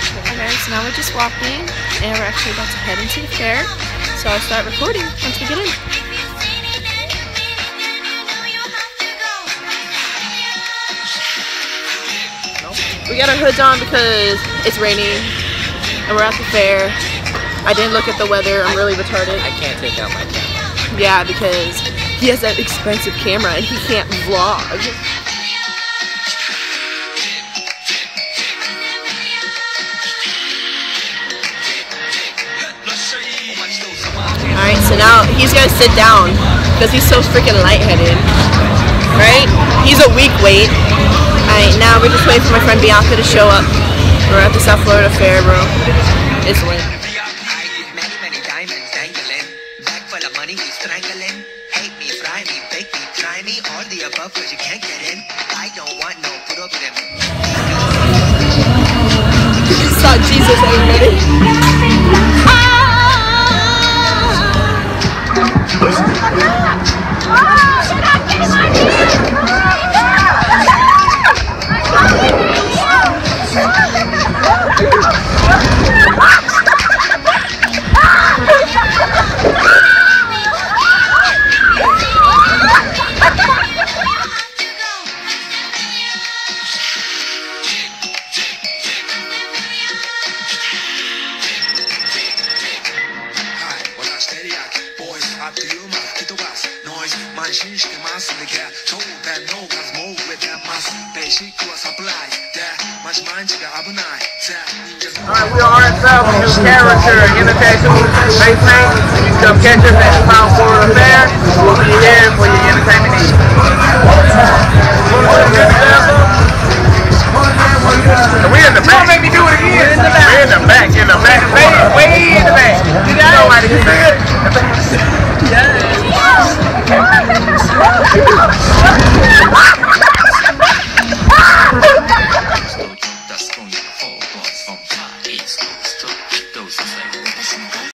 Okay, so now we're just walking, and we're actually about to head into the fair. So I'll start recording once we get in. We got our hoods on because it's raining, and we're at the fair. I didn't look at the weather. I'm really retarded. I can't take out my camera. Yeah, because he has that expensive camera and he can't vlog. Alright, so now he's gonna sit down because he's so freaking lightheaded. Right? He's a weak weight. Alright, now we're just waiting for my friend Bianca to show up. We're at the South Florida Fair, bro. It's lit. Saw Jesus, everybody. Alright, we are ourselves a new character, imitation face paint. Come catch us at the South Florida Fair.